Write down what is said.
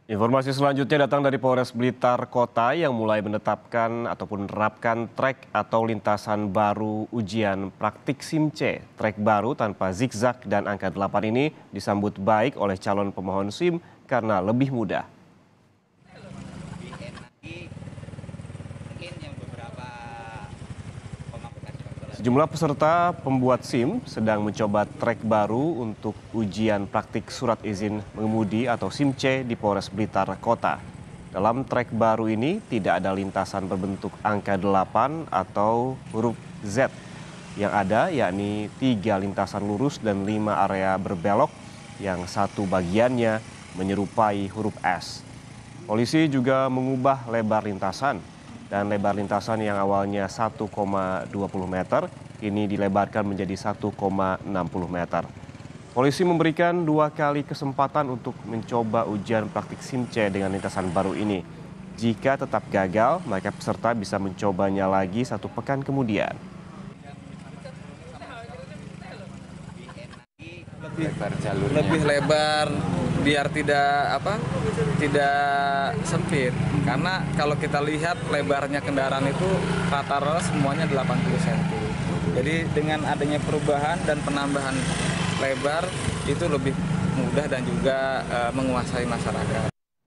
Informasi selanjutnya datang dari Polres Blitar Kota yang mulai menetapkan ataupun menerapkan trek atau lintasan baru ujian praktik SIM-C. Trek baru tanpa zigzag dan angka 8 ini disambut baik oleh calon pemohon SIM karena lebih mudah. Sejumlah peserta pembuat SIM sedang mencoba trek baru untuk ujian praktik surat izin mengemudi atau SIM-C di Polres Blitar Kota. Dalam trek baru ini tidak ada lintasan berbentuk angka 8 atau huruf Z. Yang ada yakni 3 lintasan lurus dan 5 area berbelok yang satu bagiannya menyerupai huruf S. Polisi juga mengubah lebar lintasan. Dan lebar lintasan yang awalnya 1,20 meter kini dilebarkan menjadi 1,60 meter. Polisi memberikan 2 kali kesempatan untuk mencoba ujian praktik SIM-C dengan lintasan baru ini. Jika tetap gagal, maka peserta bisa mencobanya lagi 1 pekan kemudian. Lebih lebar biar tidak sempit, karena kalau kita lihat lebarnya kendaraan itu rata-rata semuanya 80 cm. Jadi dengan adanya perubahan dan penambahan lebar itu lebih mudah dan juga menguasai masyarakat.